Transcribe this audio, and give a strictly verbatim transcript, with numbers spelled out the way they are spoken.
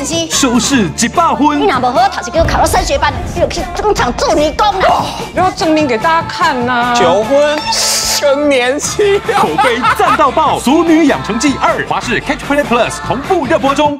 期， 收视一百分。 你若无好，头是给我考到升学班，你就去工厂做女工啦。 要证明给大家看呐、 求婚更年期， 口碑赞到爆，《俗女养成记二》华视 Catch Play Plus 同步热播中。